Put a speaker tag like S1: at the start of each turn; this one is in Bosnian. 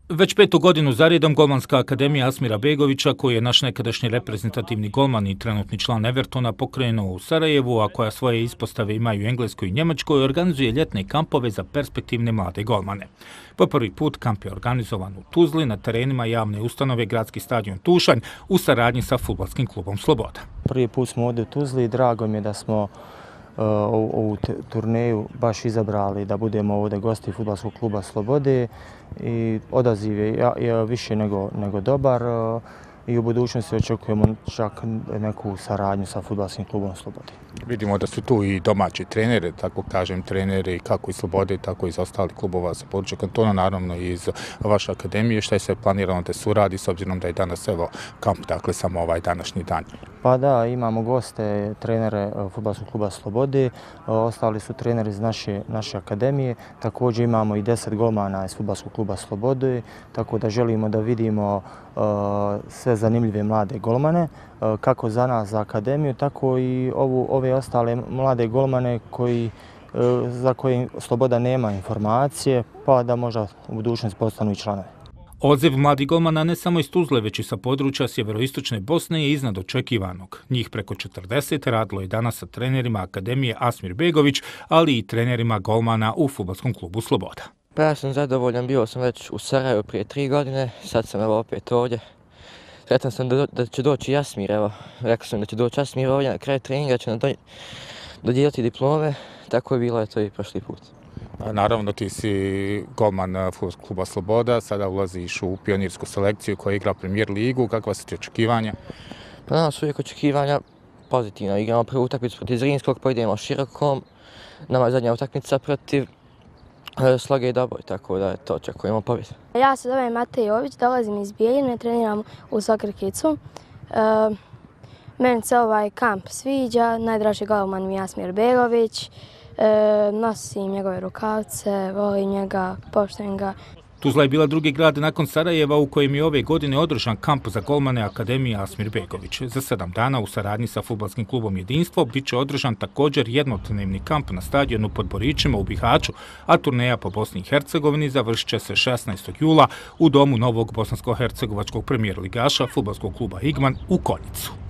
S1: Već 5. godinu za redom Golmanska akademija Asmira Begovića, koji je naš nekadašnji reprezentativni golman i trenutni član Evertona, pokrenuo u Sarajevu, a koja svoje ispostave imaju u Engleskoj i Njemačkoj, organizuje ljetne kampove za perspektivne mlade golmane. Po prvi put kamp je organizovan u Tuzli na terenima javne ustanove Gradski stadion Tušanj u saradnji sa fudbalskim klubom Sloboda.
S2: Prvi put smo ovdje u Tuzli i drago mi je da smo ovu turneju baš izabrali da budemo ovdje gosti fudbalskog kluba Slobode i odaziv je više nego dobar i u budućnosti očekujemo čak neku saradnju sa fudbalskim klubom Slobode.
S3: Vidimo da su tu i domaći treneri, tako kažem, treneri kako iz Slobode, tako i iz ostalih klubova sa područja kantona, naravno i iz vaše akademije. Šta je sve planirano da se uradi s obzirom da je danas kamp, dakle samo ovaj današnji dan?
S2: Pa da, imamo goste, trenere fudbalskog kluba Slobode, ostali su treneri iz naše akademije, također imamo i 10 golmana iz fudbalskog kluba Slobode, tako da želimo da vidimo sve zanimljive mlade golmane, kako za nas, za akademiju, tako i ove ostale mlade golmane za koje Sloboda nema informacije, pa da možda u budućnosti postanu i članovi.
S1: Odziv mladih golmana ne samo iz Tuzle, već i sa područja sjeveroistočne Bosne je iznad očekivanog. Njih preko 40 radilo je danas sa trenerima Akademije Asmir Begović, ali i trenerima golmana u fudbalskom klubu Sloboda.
S4: Pa ja sam zadovoljan, bio sam već u Sarajevu prije 3 godine, sad sam opet ovdje. Sretan sam da će doći Asmir, rekao sam da će doći Asmir ovdje na kraju treninga, će nam dodijeliti diplome, tako je bilo to i prošli put.
S3: Naravno, ti si golman fudbalskog kluba Sloboda, sada ulaziš u pionirsku selekciju koja igra Premier ligu. Kakva su ti očekivanja?
S4: Pa nama su uvijek očekivanja pozitivna. Igramo prvu utakmicu protiv Zrinskog, pa idemo širokom. Nama je zadnja utakmica protiv Sloge i Doboj, tako da to očekujemo pobjedu.
S5: Ja se zovem Matej Jović, dolazim iz Bijeljine, treniram u Soccer Kidsu. Meni se ovaj kamp sviđa, najdraži golman mi je Asmir Begović. Nosim njegove rukavce, volim njega, poštujem ga.
S1: Tuzla je bila drugi grad nakon Sarajeva u kojem je ove godine održan kamp za golmane Akademije Asmir Begović. Za 7 dana u saradnji sa fudbalskim klubom Jedinstvo bit će održan također jednodnevni kamp na stadionu pod Borićima u Bihaću, a turneja po Bosni i Hercegovini završit će se 16. jula u domu novog bosansko-hercegovačkog premijer ligaša fudbalskog kluba Igman u Konjicu.